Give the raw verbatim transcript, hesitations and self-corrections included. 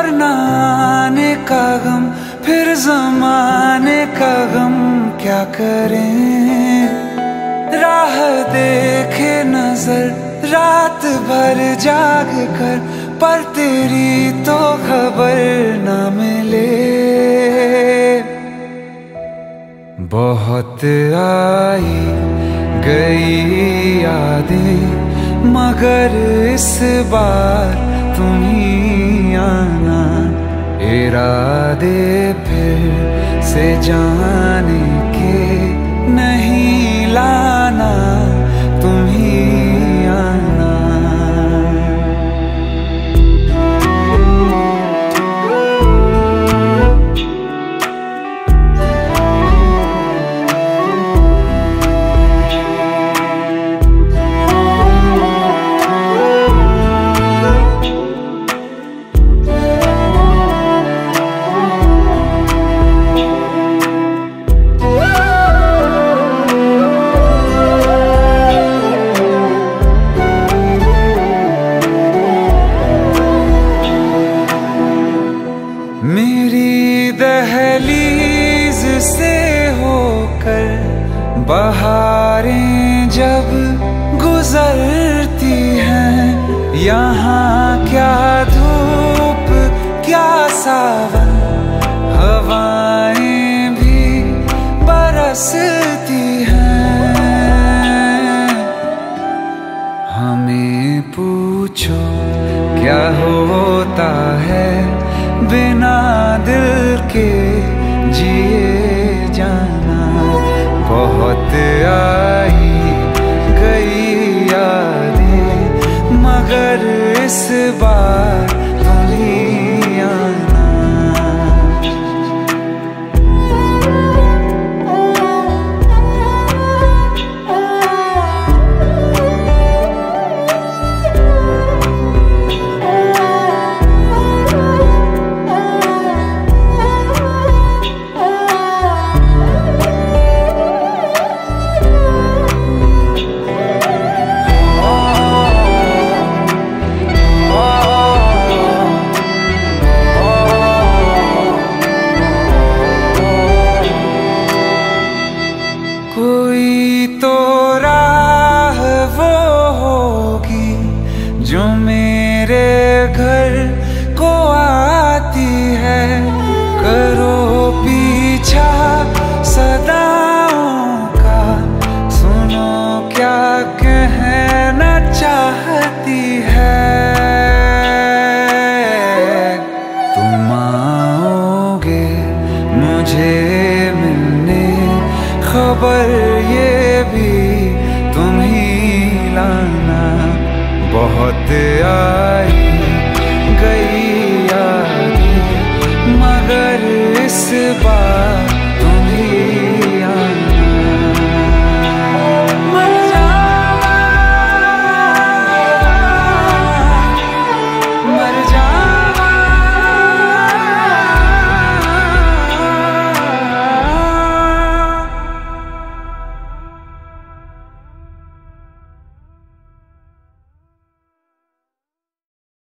और न आने का गम, फिर ज़माने का गम क्या करें। राह देखे नजर रात भर जाग कर, पर तेरी तो खबर न मिले। बहुत आई गई यादें, मगर इस बार तुम ही आना। इरादे फिर से जाने के नहीं लाना, तुम ही आना। मेरी दहलीज से होकर बहारें जब गुजरती हैं, यहाँ क्या धूप क्या सावन, हवाएं भी बरसती हैं। हमें पूछो क्या होता है बिना दिल के जिए जाना। बहुत आई गई यादें, मगर इस बार तुम ही आना। कोई तो राह वो होगी जो मेरे घर को आती है। करो पीछा सदाओं का, सुनो क्या कहना चाहती है। तुम आओगे मुझे मिलने, खबर ये भी तुम ही लाना। बहुत आई गई यादें, मगर इस बार